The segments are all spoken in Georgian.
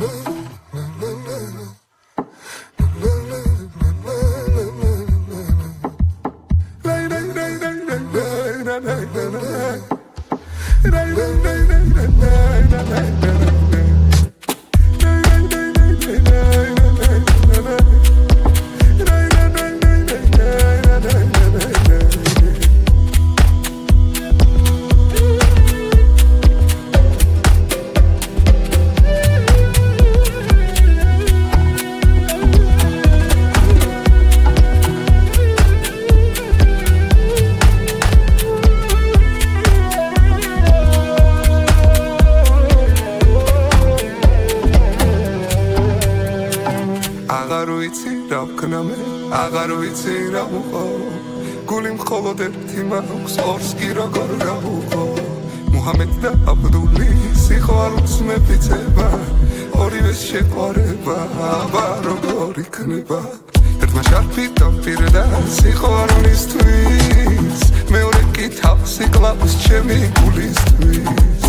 აღარ ვიცი რა უყო გული მხოლოდ ერთი მაქვს ორს კი როგორ გავუყო მუჰამედ და აბდული სიყვარულს მეფიცება ორივეს შეყვარება აბა როგორ იქნება ერთმა შარფი დაპირდა სიყვარულისთვის მეორე კი თავსი კლავს ჩემი გულისთვის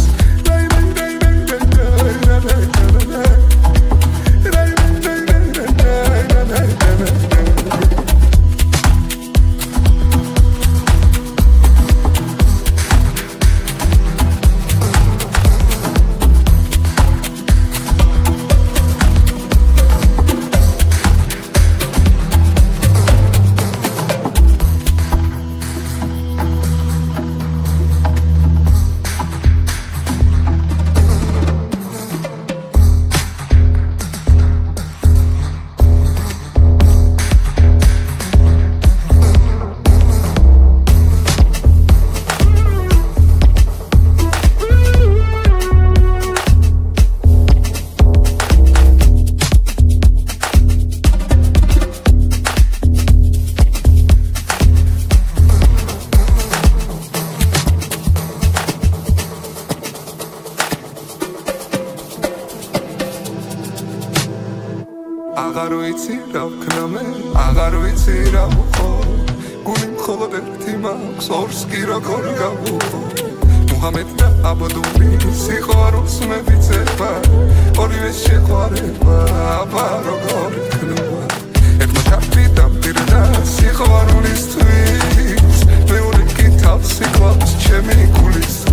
აღარ ვიცი რა ვქნა მე აღარ ვიცი რა უყო გული მხოლოდ ერთი მაქვს ორს კი როგორ გავუყო მუჰამედ და აბდული სიყვარულს მეფიცება ორივეს შეყვარება აბა როგორ იქნება ერთმა შარფი დაპირდა სიყვარულისთვის მეორე კი თავსი კლავს ჩემი გულისთვის